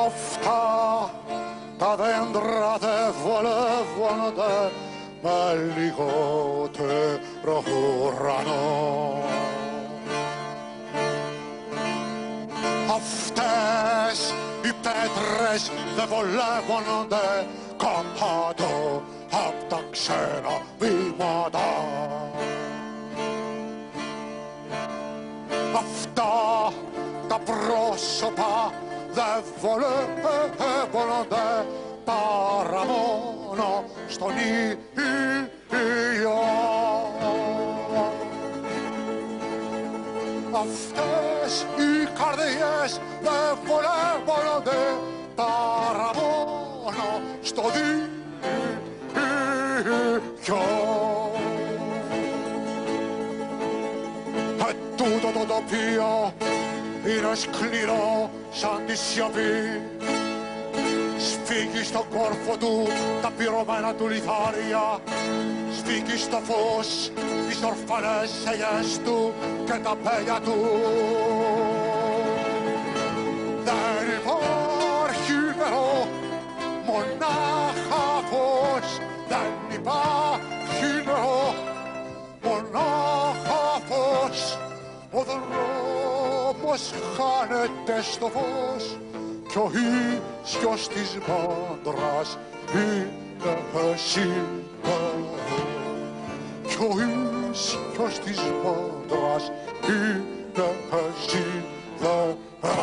Αυτά τα δέντρα δεν βολεύονται με λιγότερο ουρανό. Αυτές οι πέτρες δεν βολεύονται κάτω απ' τα ξένα βήματα. Αυτά τα πρόσωπα δεν βολεύονται παρά μόνο στον ήλιο. Αυτές οι καρδιές δεν βολεύονται παρά μόνο στο δίκιο. Τούτο το τοπίο είναι σκληρό σαν τη σιωπή. Σφίγγει στον κόρφο του τα πυρωμένα του λιθάρια. Σφίγγει στο φως τις ορφανές ελιές του και τα πέλια του. Δεν υπάρχει νερό, μονάχα φως. Δεν υπάρχει νερό, μονάχα φως. Ο δρόμος χάνεται στο φως κι ο ίσιος της μάντρας είναι σίδερο. Κι ο ίσιος της μάντρας είναι σίδερο.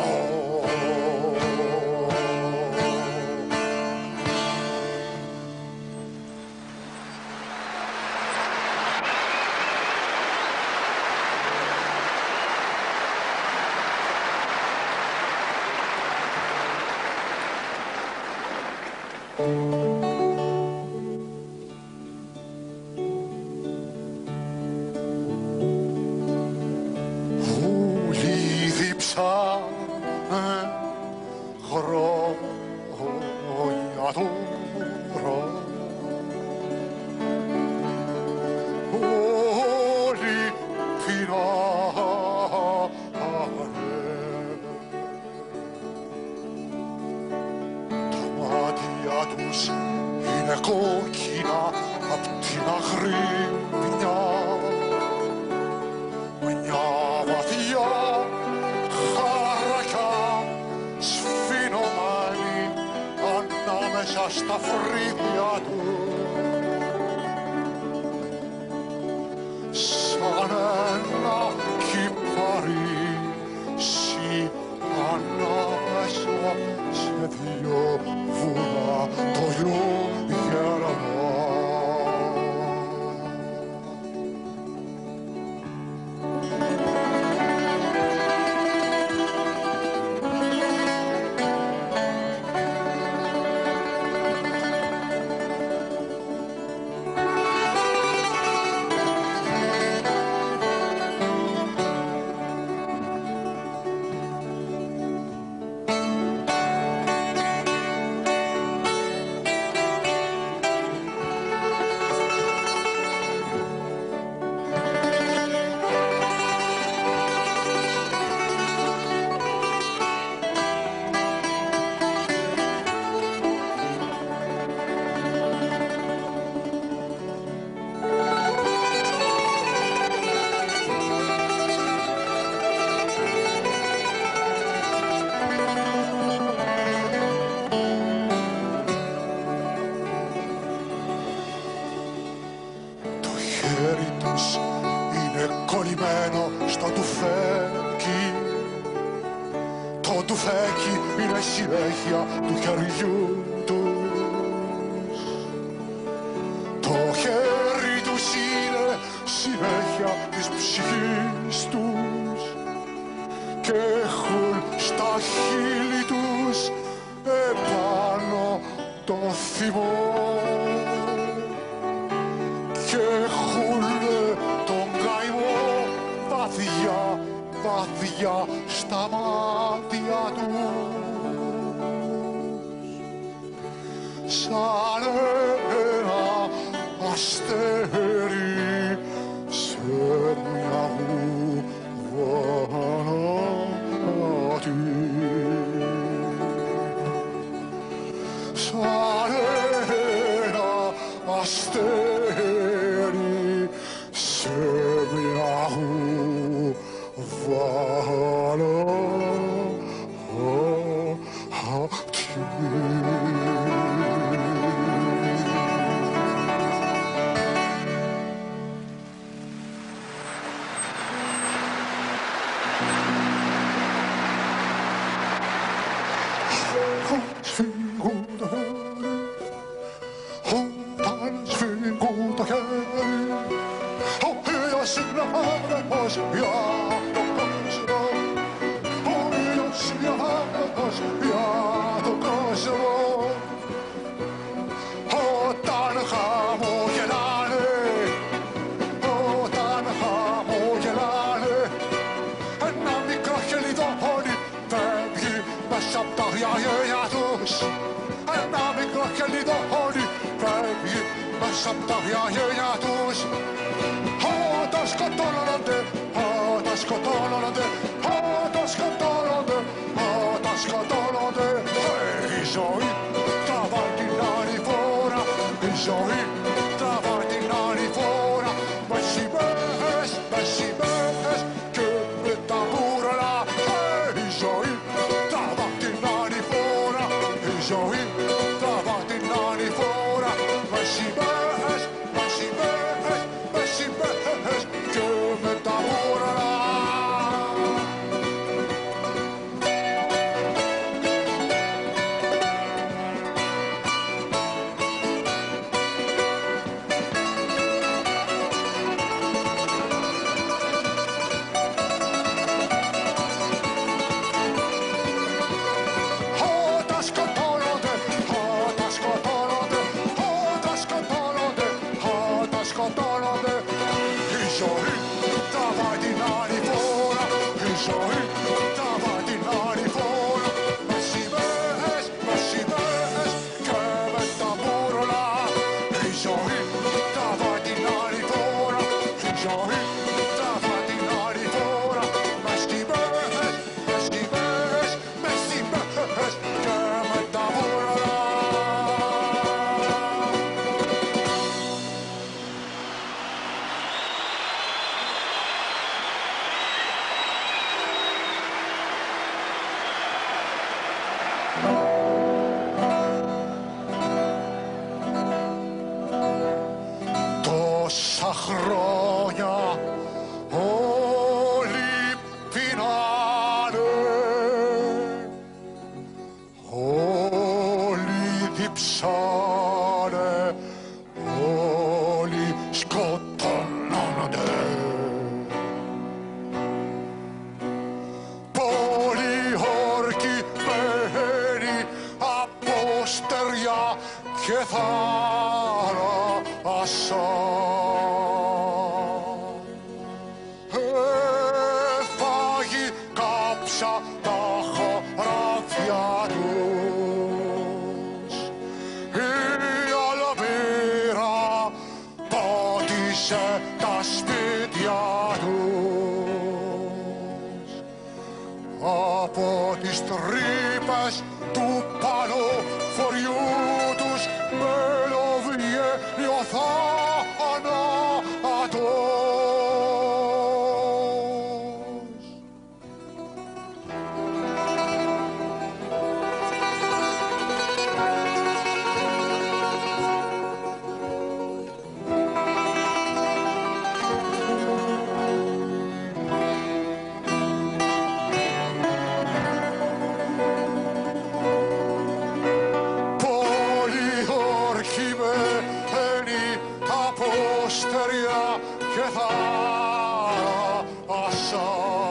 Ούλοι δίψανε χρόνια τώρα. Όλοι πεινάνε. Τα μάτια τους είναι κόκκινα απ' την αγρύπνια. Μια βαθιά χαρακιά σφινωμένη ανάμεσα στα φρύδια του. Σαν ένα κυπαρίσι ανάμεσα σε δύο βουνά το γερανό. κολλημένο στο τουφέκι. Το τουφέκι είναι συνέχεια του χεριού τους. Το χέρι τους είναι συνέχεια της ψυχής τους και έχουν στα χείλη τους επάνω το θυμό και έχουν τον καημό βαθιά, βαθιά στα μάτια τους, σαν ένα αστέρι σε μια βουβανάτη. για τον κόσμο, ο ήλιος διαβάτος για τον κόσμο. Όταν χαμογελάνε, όταν χαμογελάνε, ένα μικρό χελιδόνι φεύγει μέσα απ' τα γυαλιά τους. Ένα μικρό χελιδόνι φεύγει μέσα απ' τα γυαλιά τους. Όταν σκοτώνονται, όταν σκοτώνονται, όταν σκοτώνονται, όταν σκοτώνονται, η ζωή τραβάει την άλλη φορά, η ζωή τραβάει την άλλη φορά. Με σημαίες, με σημαίες και με τα μπουρλά, η ζωή τραβάει την άλλη φορά, η ζωή τραβάει την άλλη φορά. Με σημαίες, με σημαίες, με σημαίες και με τα μπουρλά. Όταν σκοτώνονται, όταν σκοτώνονται, όταν σκοτώνονται, όταν σκοτώνονται, η ζωή τραβάει την άλλη φορά, η ζωή τραβάει την άλλη φορά. Με σημαίες, με σημαίες και με τα μπουρλά, η ζωή τραβάει την άλλη φορά, η ζωή τραβάει την άλλη φορά. Με σημαίες, με σημαίες, με σημαίες και με τα μπουρλά. Τόσα χρόνια όλοι πεινάνε, όλοι διψάνε, όλοι σκοτώνονται. Πολλοί όρκοι μένει από στεριά και θάλασσα. Έφαγει κάψα τα χωράφια τους. Η αλαβήρα πάτησε τα σπίτια τους. Από τις τρύπες του πανοφοριού τους μελοβγαίνει ο θάνατος. Στεριά και θάλασσα.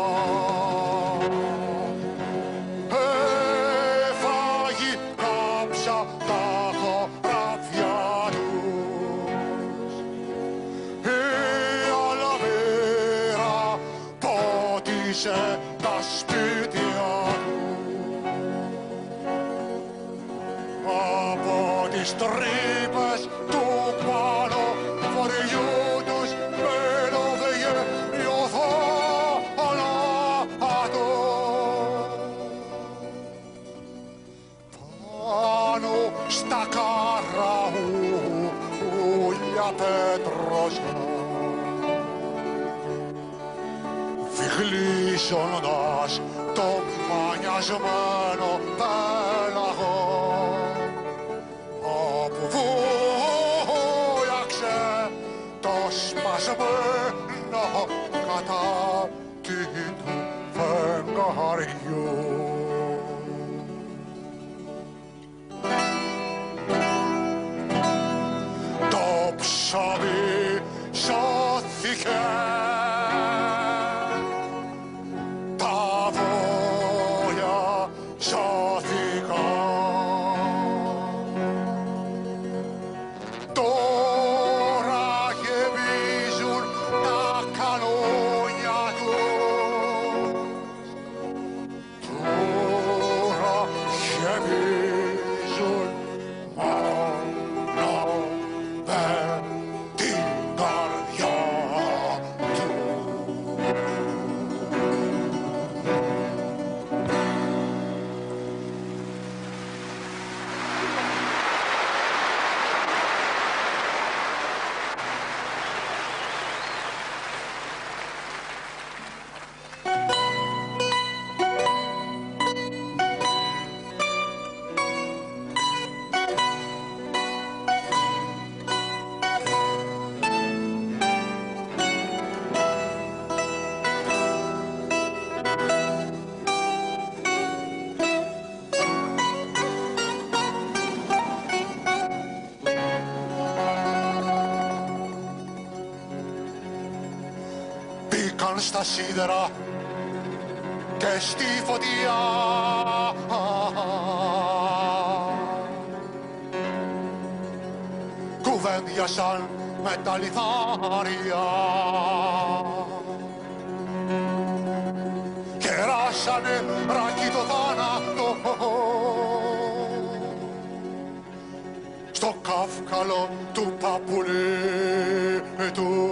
Έφαγει κάψα τα χωράφια τους. Η αλαβήρα πότισε τα σπίτια τους. Από τις τρύπες του πάνω φοριού τους μελοβγαίνει ο θάνατος. Πάνω στα καραούλια πέτρωσαν, βιγλίζοντας το μανιασμένο πέλαγο, όπου βούλαξε το σπασμένο κατάτι του φεγγαριού. Το ψωμί σώθηκε στα σίδερα και στη φωτιά. Κουβέντιασαν με τα λιθάρια, κεράσανε ράκι το θάνατο στο καύκαλο του παππουλί του.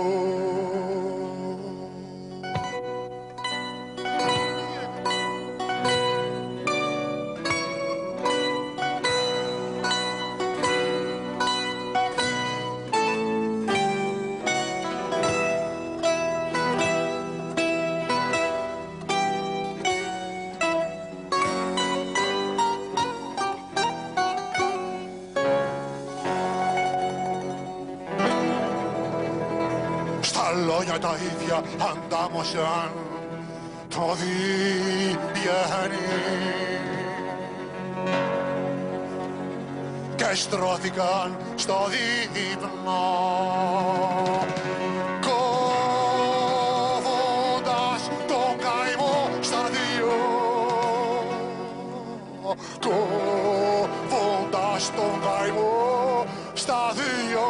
Λόγια τα ίδια αντάμωσαν το διηγένει και στρώθηκαν στο δείπνο, κόβοντας τον καημό στα δύο, κόβοντας τον καημό στα δύο.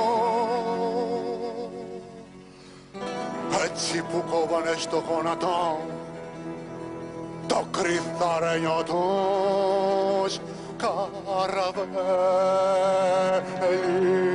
Έτσι που κόβανε στο γόνατο το κρυθαρένιο τους καραβέλι.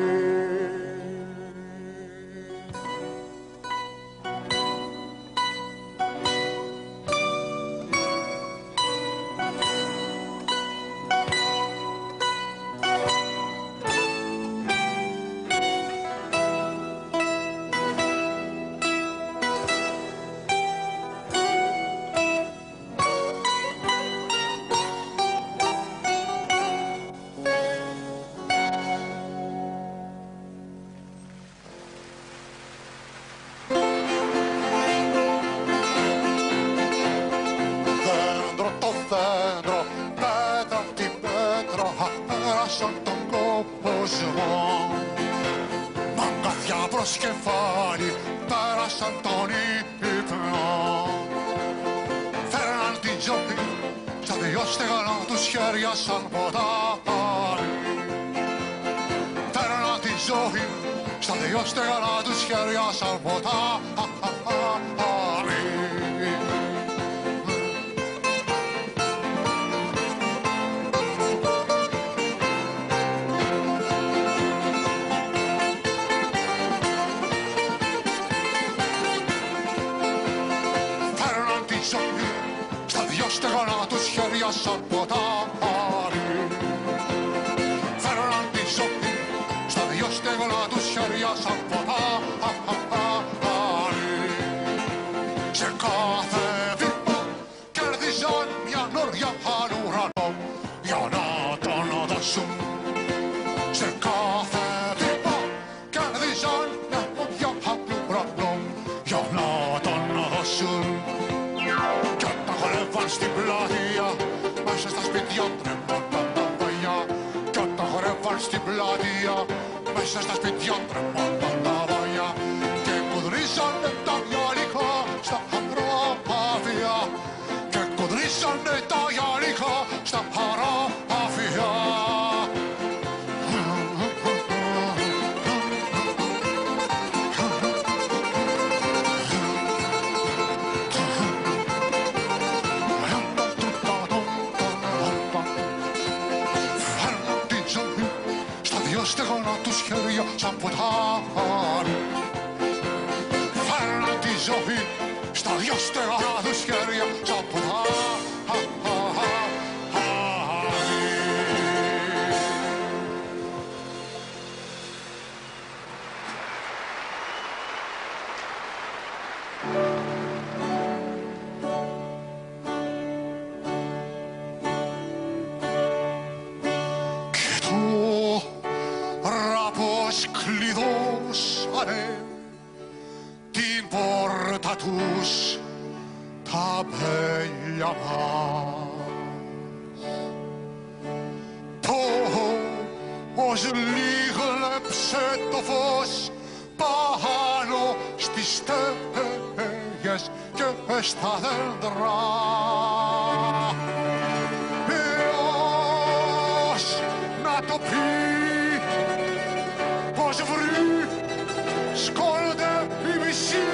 Κεφάλι πέρασαν τον ύπνο, φέρναν την ζωή στα δυο στεγανά τους χέρια σαν ποτάμι. Φέρναν την ζωή στα δυο στεγανά τους χέρια σαν ποτάμι. Στα δυο στεγανά τους χέρια σαν ποτάμι. Φέρναν τη ζωή στα δυο στεγανά τους χέρια σαν ποτάμι. Σε κάθε βήμα κέρδιζαν μια νόρια αν ουρανό για να τον δώσουν. Σε κάθε βήμα κέρδιζαν μια νόρια αν ουρανό για να τον δώσουν. Στην πλατεία, μέσα στα σπίτια τρεμόταν τα βαγιά. Κι όταν χορεύαν στην πλατεία, μέσα στα σπίτια τρεμόταν τα βαγιά. Και κουδρίσανε τα γυαλικά στα χαράπια. Και κουδρίσανε τα γυαλικά στα χαράπια. Στεγανά τους χέρια σαν ποτάμι. Φέρναν τη ζωή στα δυο στεγανά τους χέρια σαν ποτάμι. Κλειδώσανε την πόρτα τους τα μπέλια μας. Πώς λίγλεψε το φως πάνω στις στέγες και μες στα δέντρα. Να το πει πως βρίσκονται οι μισοί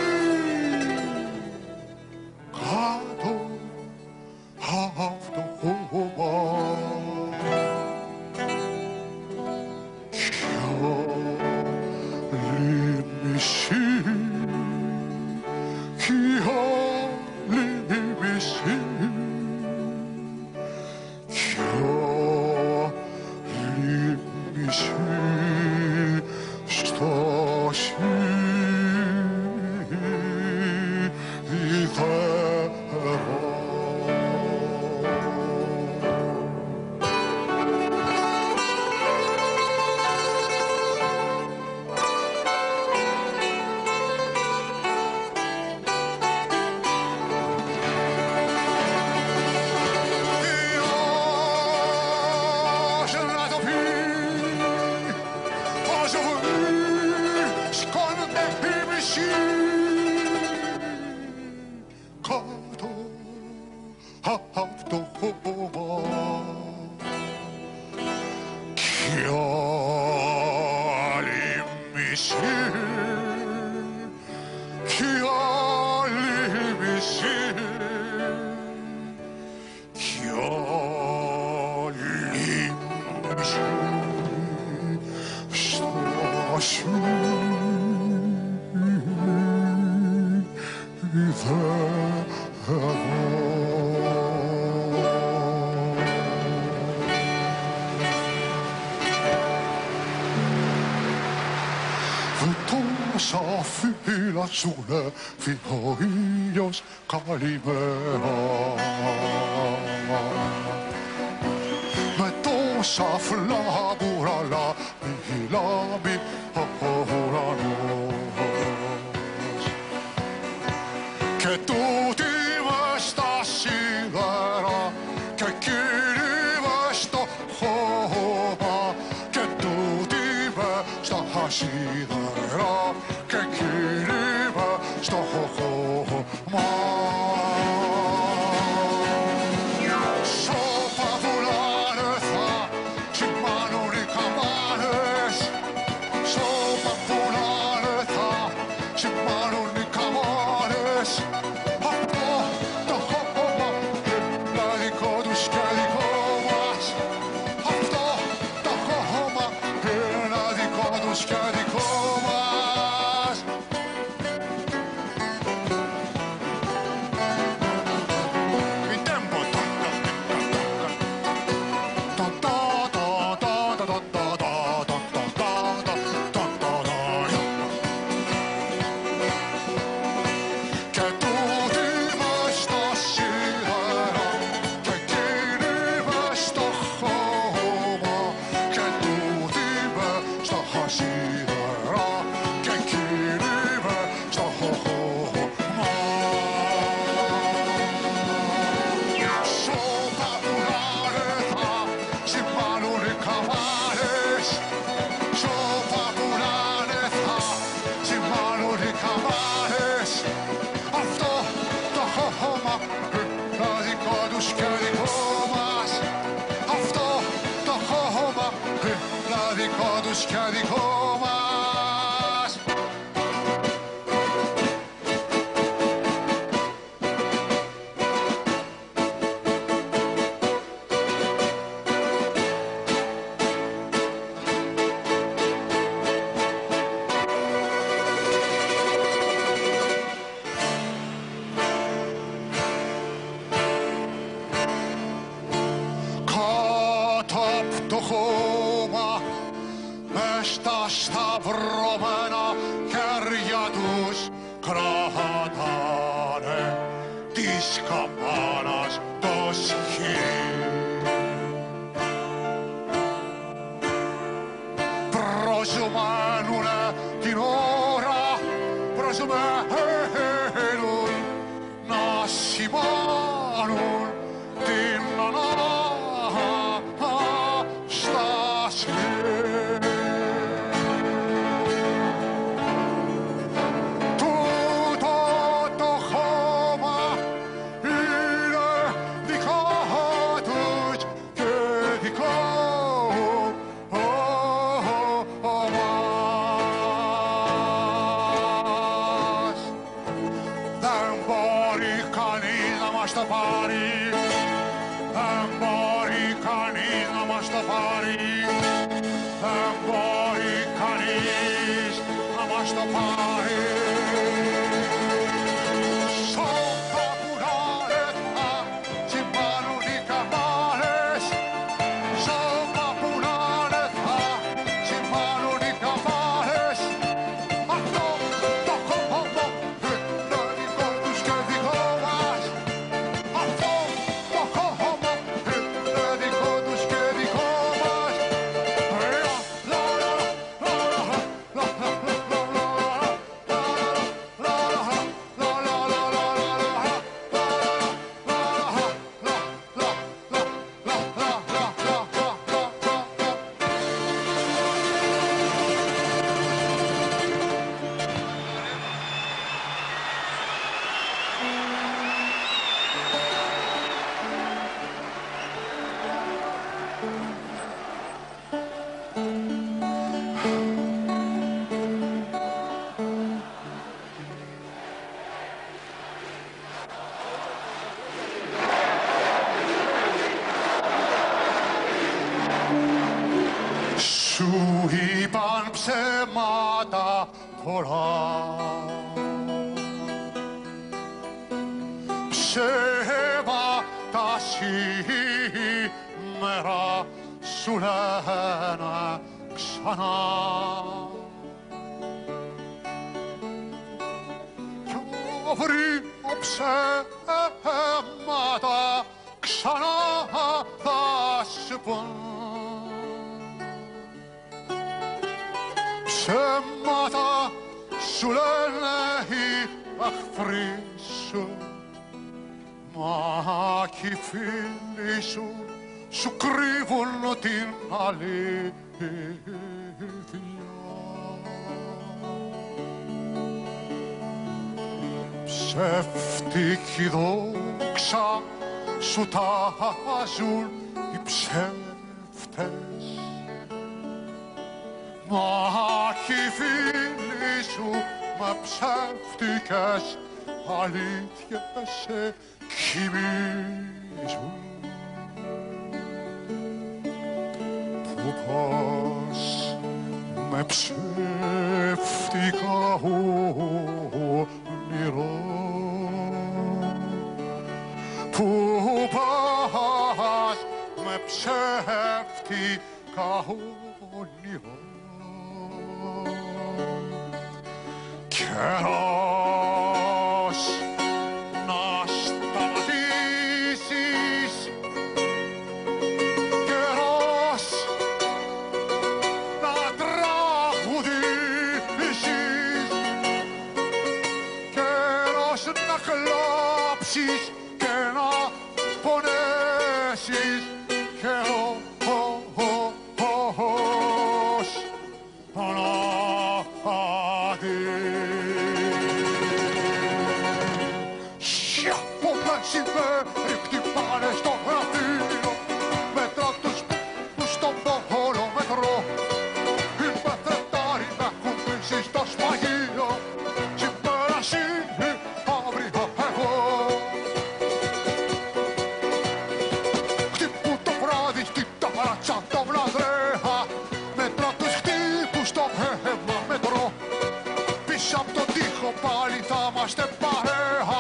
κάτω από το χώμα κι άλλοι μισοί κι άλλοι μισοί κι άλλοι μισοί στο σιδερό. Τόσα φυλασσούνε φύγει ο ήλιος καλημέρα. Με τόσα φλάμπουρα λάμπει ο ουρανός και τούτη μες στα σίδερα και εκείνη μες στο χώμα και τούτη μες στα σίδερα και εκείνη μες στο χώμα. Σώπα πουλάνε θα σημάνουν οι καμπάνες. Σώπα πουλάνε θα σημάνουν οι καμπάνες. Αυτό το χώμα είναι δικό τους και δικό μας. Αυτό το χώμα είναι δικό τους και δικό μας. Δικό τους και δικό μας. Κάτω απ' το χώμα μες στα σταυρωμένα χέρια τους κρατάνε της καμπάνας το σχή. Προσμένουνε την ώρα, προσμένουν να σημάνουν την Ανάσταση. Τούτο το χώμα μας το πάρει. Δεν μπορεί κανείς να μας το πάρει. Δεν μπορεί κανείς να μας το πάρει. Σώπα που να λεφτά τσιμπάνουν οι καμπάνες. Σώπα που να λεφτά τσιμπάνουν οι καμπάνες. Αυτό το κόμμα είναι δικό τους και δικό μας. Αυτό το κόμμα είναι δικό τους και δικό μας. Σου είπαν ψέματα πολλά, ψέματα σήμερα σου λένε ξανά. Κι αύριο ψέματα ξανά θα σου πουν. Ψέματα σου λένε οι εχθροί σου, μα κι οι φίλοι σου σου κρύβουν την αλήθεια. Ψεύτικη δόξα σου τάζουν οι ψεύτες, μα κι οι φίλοι σου με ψεύτικες αλήθειες σε κοιμίζουν. Που πας με ψεύτικα όνειρα, που πας με ψεύτικα όνειρα. Καιρός να σταματήσεις, καιρός να τραγουδήσεις, καιρός να κλάψεις και να πονέσεις, καιρός μεσημέρι χτυπάνε στο γραφείο, μέτρα τους που στον πόχολο μετρό. Οι πεθετάροι να έχουν πείσει στο σφαγείο, σήμερα εσύ, αύριο εγώ. Χτυπούν το βράδυ στην ταράτσα το βλαδρέα, μέτρα τους χτύπουν στο αίμα μετρό. Πίσω απ' τον τοίχο πάλι θα είμαστε παρέα.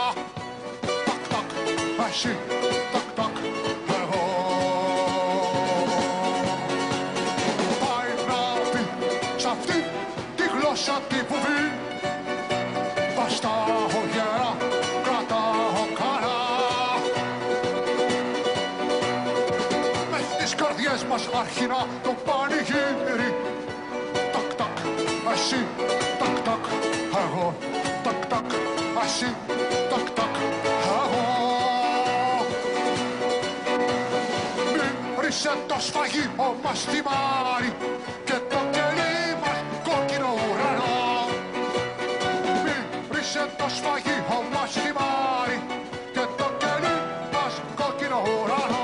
Εσύ, τακ, τακ, εγώ. Πάει να πει σ' αυτή τη γλώσσα τη βουβή, βαστάω γερά, κρατάω καλά. Μες στις καρδιές μας αρχινά το πανηγύρι. Τακ, τακ, εσύ, τακ, τακ, εγώ. Τακ, τακ, εσύ, τακ, τακ, εγώ. Ρίσε το σφαγείο μας στη μάρη και το κελί μας κόκκινο ουρανό. Μη ρίσε το σφαγείο μας στη μάρη και το κελί μας κόκκινο ουρανό.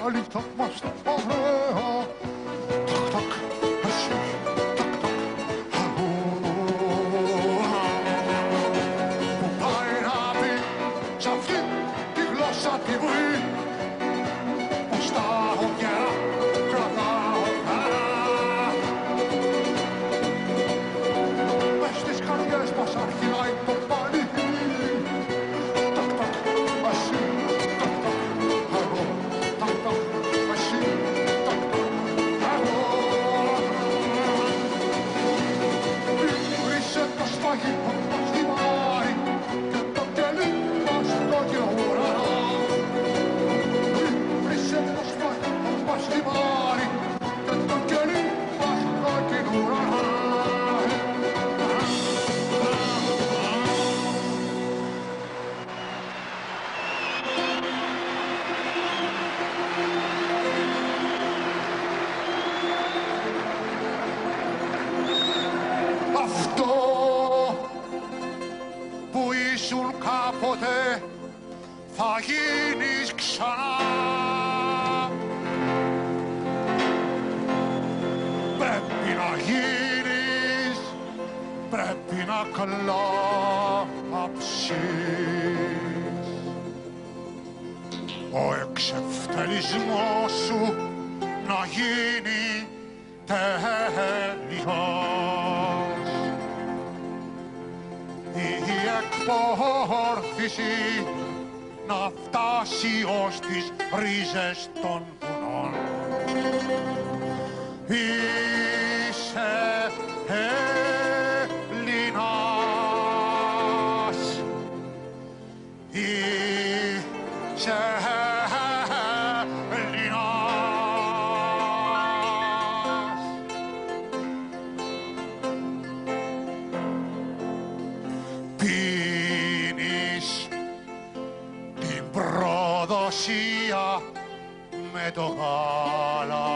πάλι θα είμαστε παρέα. Τακ, τακ, εσύ, τακ, τακ, εγώ. Που πάει να πει σ' αυτή τη γλώσσα τη βουή, πως τα έχω καιρά, κρατάω καλά. Μες στις καρδιές μας αρχινάει το πάλι. Τακ, τακ, εσύ, τακ, τακ, εγώ. Τακ, τακ, εσύ, τακ, τακ, εγώ. Βρίσκε το σφαγί μας στη μάρη και το κελί μας κόκκινο ουρανό. Βρίσκε το σφαγί μας στη μάρη και το κελί μας κόκκινο ουρανό. Αυτό που ήσουν κάποτε θα γίνεις ξανά. Πρέπει να γίνεις, πρέπει να κλάψεις. Ο εξευτελισμός σου να γίνει τέλειος. Η εκπόρθηση να φτάσει ως τις ρίζες των βουνών. Είσαι Έλληνας, είσαι Έλληνας. Πίνεις την προδοσία με το γάλα.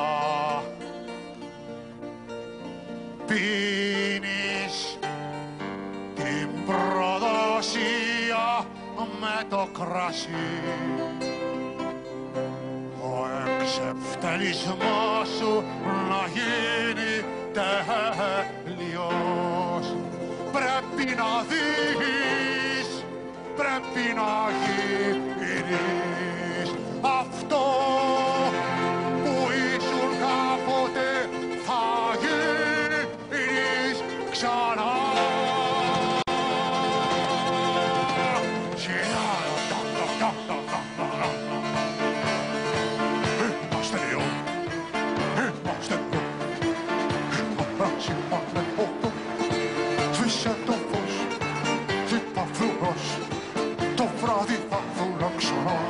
Πίνεις την προδοσία με το κρασί. Ο εξευτελισμός σου να γίνει τέλειος. Πρέπει να δεις, πρέπει να γίνεις αυτό που ήσουν κάποτε θα γίνεις ξανά. Είμαστε δύο, είμαστε δύο. Απράξει πάνε ότο, σβήσε το φως, χτύπα φλουρός, το βράδυ θα φουλαξωνώ.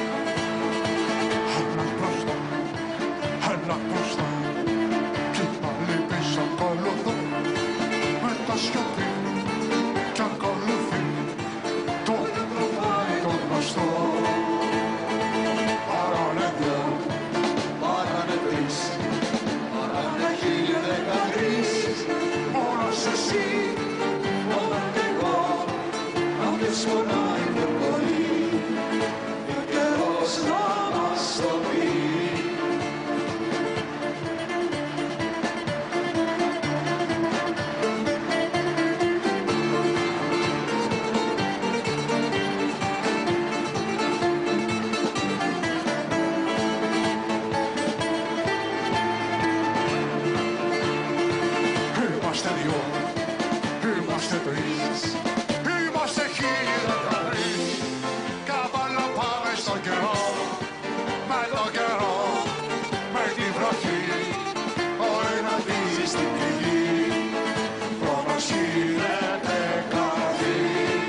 Έλα μπροστά, έλα μπροστά, κι πάλι πίσω ακολουθώ, με τα σιωπή κι ακολουθεί το το γνωστό. Παράνε δυο, παράνε τρεις, παράνε 1013, μόνος εσύ, μόνο κι εγώ, αν δεν σκονάει πιο πολύ, είναι καιρός να μας το πει. Είμαστε δυο, είμαστε τρεις, είμαστε 1013. Καβάλα πάμε στον καιρό, με τον καιρό, με τη βροχή. Ο εναντίον στην πηγή, χρόνος γίνεται καρδί.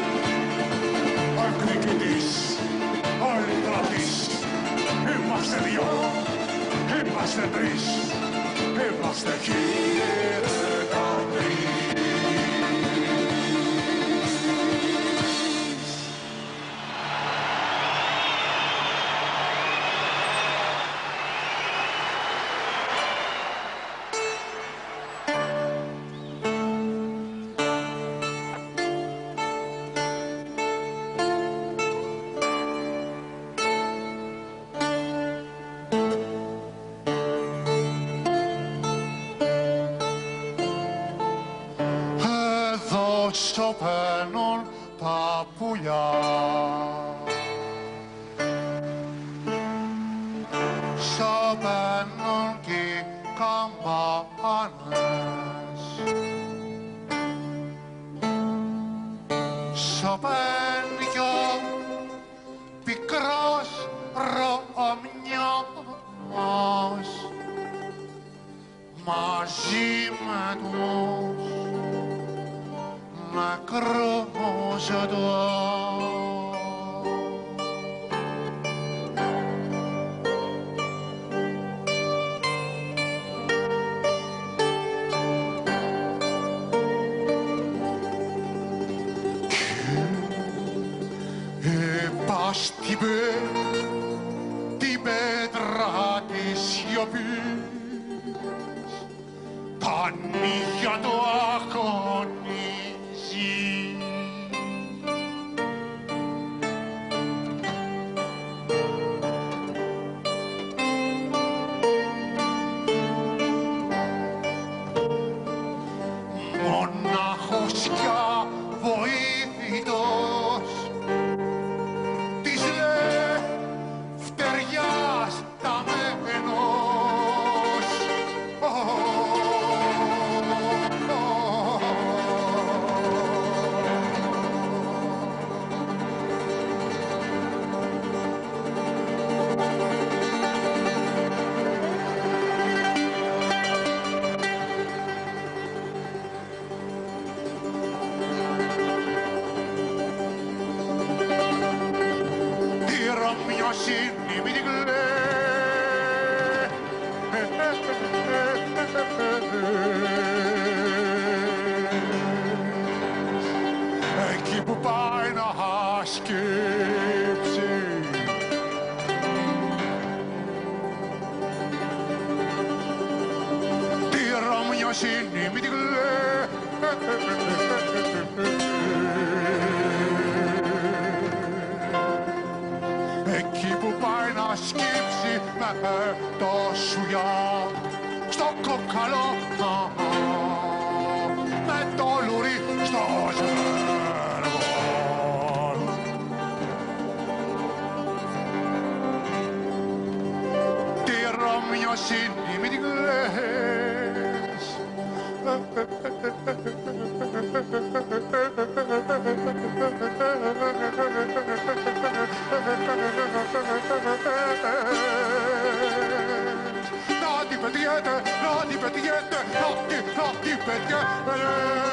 Ο εκδικητής, ο λυτρωτής, είμαστε δυο, είμαστε τρεις, είμαστε 1013. σωπαίνουν τα πουλιά. Σωπαίνουν κι οι καμπάνες. Σωπαίνει κι ο πικρός Ρωμιός μαζί με τους νεκρούς του. Την πέτρα της σιωπής, τα νύχια του αγωνίζει. Μονάχος κι αβοήθητος Ρωμιοσύνη μη την εκεί που πάει να σκύψει, τη Ρωμιοσύνη μη την εκεί που πάει να σκύψει με το σουλιά στο κόκαλο, με το λουρί στο ζέρβο. Τη Ρωμιοσύνη μη την κλαις, να την πετιέται, να την πετιέται, να την πετιέται.